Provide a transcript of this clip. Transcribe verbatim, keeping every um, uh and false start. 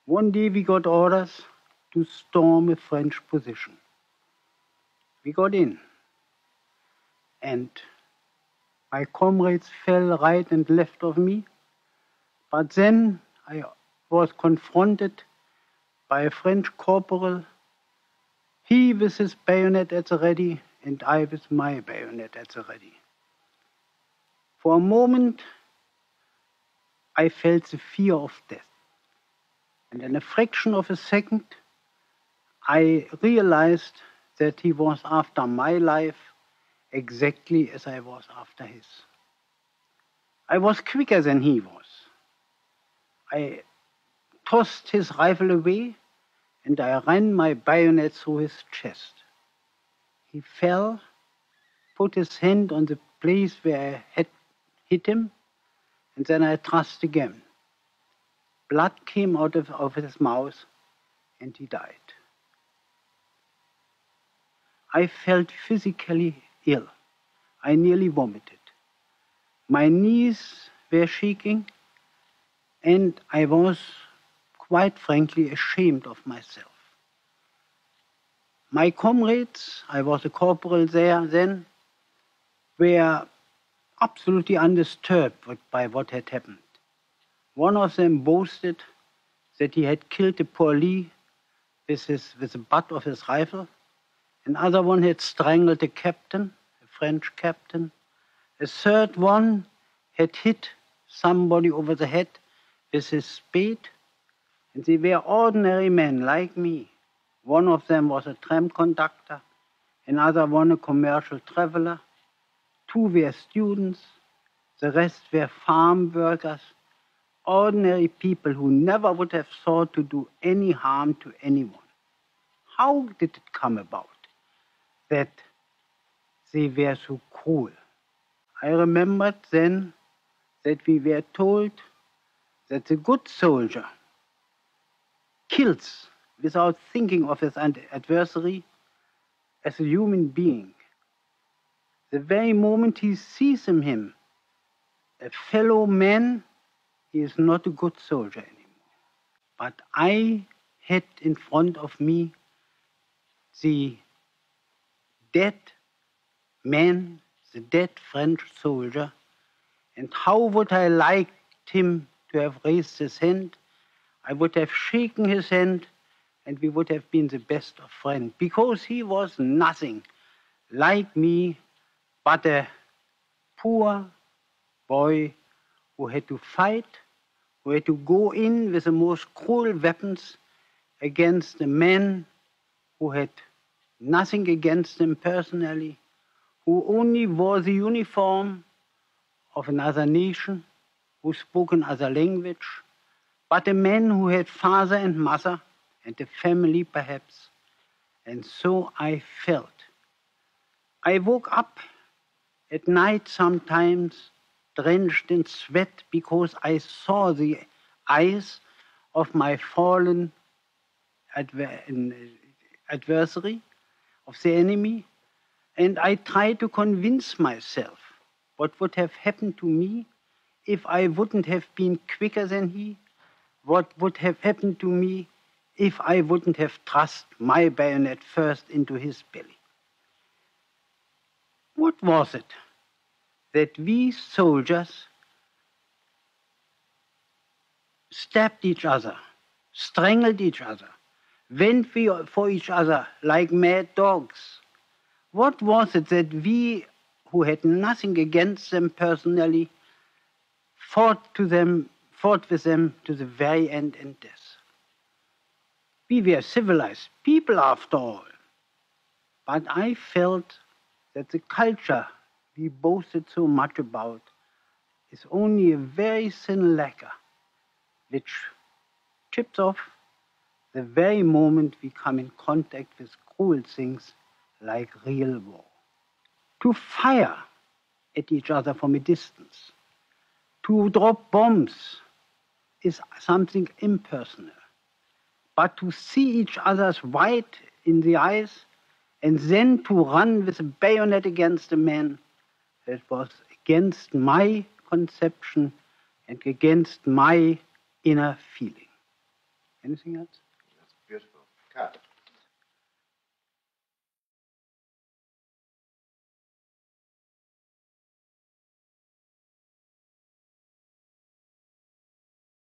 One day we got orders to storm a French position. We got in, and my comrades fell right and left of me. But then I was confronted by a French corporal, he with his bayonet at the ready, and I with my bayonet at the ready. For a moment, I felt the fear of death. And in a fraction of a second, I realized that he was after my life exactly as I was after his. I was quicker than he was. I tossed his rifle away, and I ran my bayonet through his chest. He fell, put his hand on the place where I had hit him, and then I thrust again. Blood came out of, of his mouth, and he died. I felt physically ill. I nearly vomited. My knees were shaking, and I was, quite frankly, ashamed of myself. My comrades, I was a corporal there then, were absolutely undisturbed by what had happened. One of them boasted that he had killed a Paulie with, his, with the butt of his rifle. Another one had strangled a captain, a French captain. A third one had hit somebody over the head with his spade. And they were ordinary men like me. One of them was a tram conductor, another one a commercial traveler. Two were students, the rest were farm workers, ordinary people who never would have thought to do any harm to anyone. How did it come about that they were so cruel? I remembered then that we were told that the good soldier kills without thinking of his adversary as a human being. The very moment he sees in him a fellow man, he is not a good soldier anymore. But I had in front of me the dead man, the dead French soldier, and how would I like him to have raised his hand? I would have shaken his hand, and we would have been the best of friends, because he was nothing like me but a poor boy who had to fight, who had to go in with the most cruel weapons against a man who had nothing against him personally, who only wore the uniform of another nation, who spoke another language, but a man who had father and mother and a family perhaps. And so I felt. I woke up at night sometimes drenched in sweat because I saw the eyes of my fallen adver- adversary, of the enemy, and I tried to convince myself what would have happened to me if I wouldn't have been quicker than he, what would have happened to me if I wouldn't have thrust my bayonet first into his belly. What was it that we soldiers stabbed each other, strangled each other, went for each other like mad dogs? What was it that we, who had nothing against them personally, fought to them, fought with them to the very end and death? We were civilized people after all. But I felt that the culture we boasted so much about is only a very thin lacquer which chips off the very moment we come in contact with cruel things like real war. To fire at each other from a distance, to drop bombs is something impersonal. But to see each other's white in the eyes and then to run with a bayonet against a man, that was against my conception and against my inner feeling. Anything else? That's beautiful. Cut.